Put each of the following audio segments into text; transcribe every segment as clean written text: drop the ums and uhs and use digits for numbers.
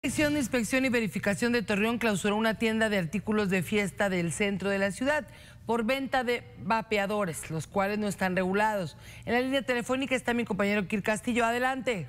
La Dirección de Inspección y Verificación de Torreón clausuró una tienda de artículos de fiesta del centro de la ciudad por venta de vapeadores, los cuales no están regulados. En la línea telefónica está mi compañero Kirk Castillo. Adelante.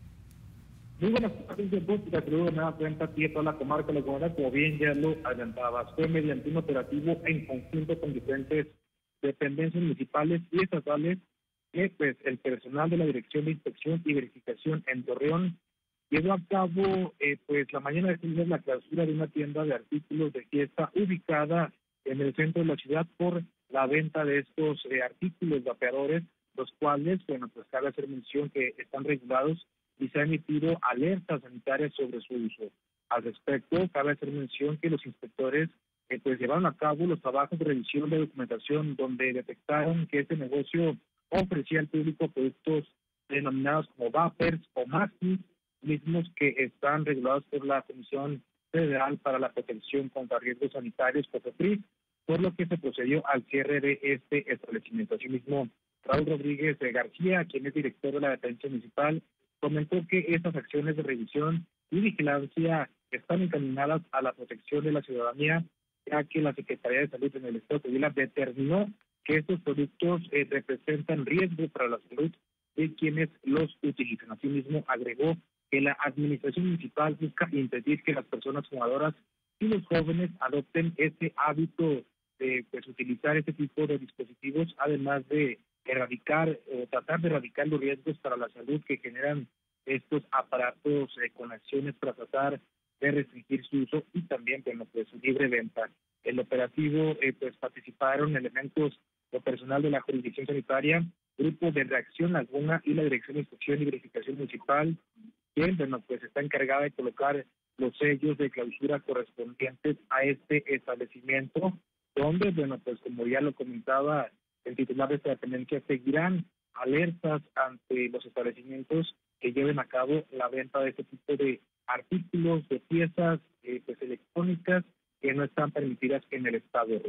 Muy buenas tardes, te saludo de nueva cuenta aquí a toda la comarca de la Guadalajara, como bien ya lo adelantabas. Fue mediante un operativo en conjunto con diferentes dependencias municipales y estatales que pues el personal de la Dirección de Inspección y Verificación en Torreón llevó a cabo pues la mañana de este lunes la clausura de una tienda de artículos de fiesta ubicada en el centro de la ciudad por la venta de estos artículos vapeadores, los cuales, bueno, pues cabe hacer mención que están regulados y se han emitido alertas sanitarias sobre su uso. Al respecto, cabe hacer mención que los inspectores pues llevaron a cabo los trabajos de revisión de documentación donde detectaron que este negocio ofrecía al público productos denominados como vapers o maxis, mismos que están regulados por la Comisión Federal para la Protección contra Riesgos Sanitarios, COFEPRIS, por lo que se procedió al cierre de este establecimiento. Asimismo, Raúl Rodríguez García, quien es director de la dependencia municipal, comentó que estas acciones de revisión y vigilancia están encaminadas a la protección de la ciudadanía, ya que la Secretaría de Salud en el Estado de Coahuila determinó que estos productos representan riesgo para la salud de quienes los utilizan. Asimismo, agregó que la administración municipal busca impedir que las personas fumadoras y los jóvenes adopten este hábito de pues utilizar este tipo de dispositivos, además de erradicar o tratar de erradicar los riesgos para la salud que generan estos aparatos con acciones para tratar de restringir su uso y también, bueno, pues su libre venta. El operativo pues participaron elementos o personal de la jurisdicción sanitaria, grupo de reacción alguna y la Dirección de Inspección y Verificación Municipal, quien, bueno, pues está encargada de colocar los sellos de clausura correspondientes a este establecimiento, donde, bueno, pues como ya lo comentaba el titular de esta dependencia, seguirán alertas ante los establecimientos que lleven a cabo la venta de este tipo de artículos, de piezas pues electrónicas que no están permitidas en el estado.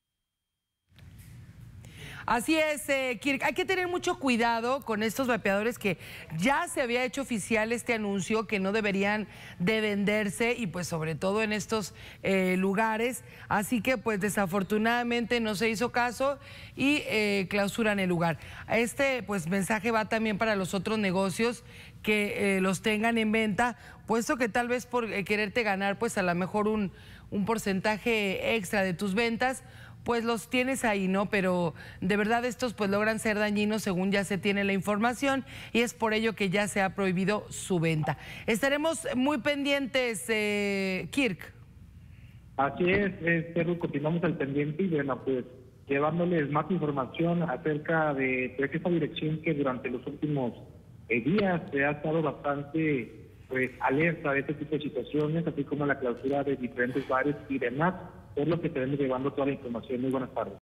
Así es, Kirk, hay que tener mucho cuidado con estos vapeadores que ya se había hecho oficial este anuncio que no deberían de venderse y pues sobre todo en estos lugares, así que pues desafortunadamente no se hizo caso y clausuran el lugar. Este pues mensaje va también para los otros negocios que los tengan en venta, puesto que tal vez por quererte ganar pues a lo mejor un porcentaje extra de tus ventas, pues los tienes ahí, ¿no? Pero de verdad estos pues logran ser dañinos según ya se tiene la información y es por ello que ya se ha prohibido su venta. Estaremos muy pendientes, Kirk. Así es, Pedro, continuamos al pendiente y bueno, pues llevándoles más información acerca de pues, esta dirección que durante los últimos días se ha estado bastante pues alerta de este tipo de situaciones, así como la clausura de diferentes bares y demás, por lo que estaremos llevando toda la información. Muy buenas tardes.